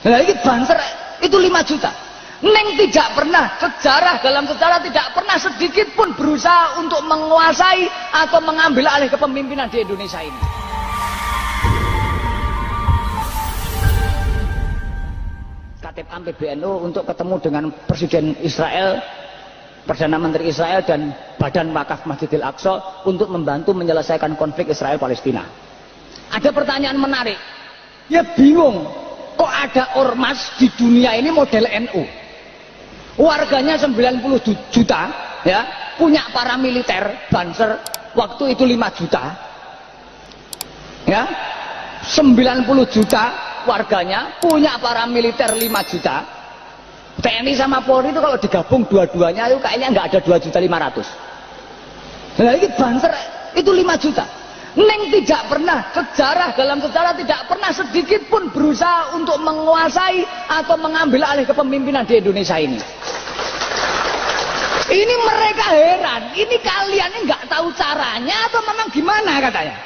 Nah ini Banser itu 5 juta. Neng tidak pernah dalam sejarah tidak pernah sedikit pun berusaha untuk menguasai atau mengambil alih kepemimpinan di Indonesia ini. Katib Am PBNU untuk ketemu dengan Presiden Israel, Perdana Menteri Israel dan Badan Wakaf Masjidil Aqsa untuk membantu menyelesaikan konflik Israel Palestina. Ada pertanyaan menarik. Ya bingung, kok ada ormas di dunia ini model NU? Warganya 90 juta, ya, punya paramiliter, Banser, waktu itu 5 juta, ya, 90 juta warganya punya paramiliter 5 juta. TNI sama Polri itu kalau digabung dua-duanya itu kayaknya nggak ada 2.500.000. Nah ini Banser itu 5 juta. Neng tidak pernah dalam sejarah tidak pernah sedikit pun berusaha untuk menguasai atau mengambil alih kepemimpinan di Indonesia ini. Ini mereka heran, ini kalian ini nggak tahu caranya atau memang gimana katanya.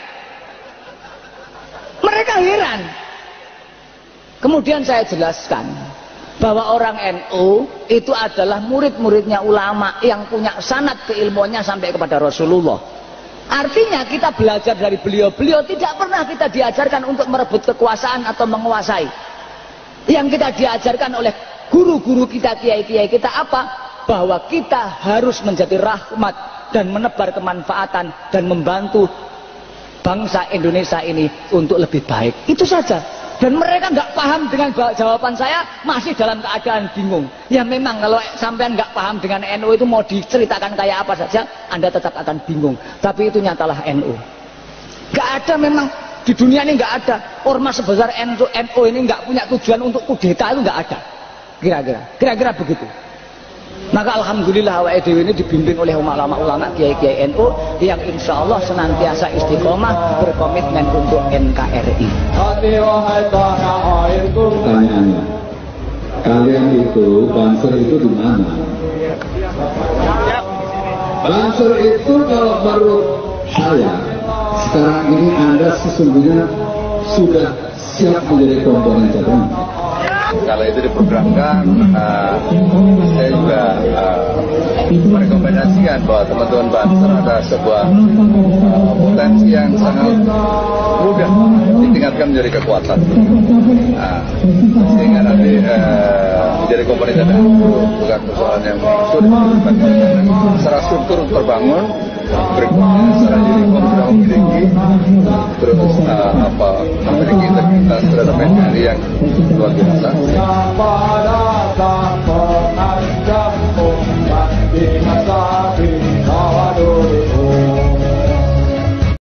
Mereka heran. Kemudian saya jelaskan bahwa orang NU itu adalah murid-muridnya ulama yang punya sanad keilmuannya sampai kepada Rasulullah. Artinya kita belajar dari beliau-beliau, tidak pernah kita diajarkan untuk merebut kekuasaan atau menguasai. Yang kita diajarkan oleh guru-guru kita, kiai-kiai kita apa? Bahwa kita harus menjadi rahmat dan menebar kemanfaatan dan membantu bangsa Indonesia ini untuk lebih baik. Itu saja. Dan mereka nggak paham dengan jawaban saya, masih dalam keadaan bingung. Ya memang kalau sampean nggak paham dengan NU itu mau diceritakan kayak apa saja, Anda tetap akan bingung. Tapi itu nyatalah NU. Nggak ada memang di dunia ini nggak ada ormas sebesar NU ini nggak punya tujuan untuk kudeta, itu nggak ada. Kira-kira begitu. Maka alhamdulillah awake dhewe ini dibimbing oleh ulama-ulama kiai-kiai NU yang insya Allah senantiasa istiqomah berkomitmen untuk NKRI. Pertanyaannya, kalian itu Banser itu di mana? Banser itu kalau menurut saya sekarang ini Anda sesungguhnya sudah siap menjadi komponen cadangan. Kalau itu diprogramkan, saya juga merekomendasikan bahwa teman-teman Banser ada sebuah potensi yang sangat mudah ditingkatkan menjadi kekuatan. Sehingga nanti menjadi komponen cadangan itu bukan persoalan yang sulit, secara struktur terbangun. Berikutnya secara uniform sudah memiliki terus memiliki integritas terhadap NKRI yang luar biasa.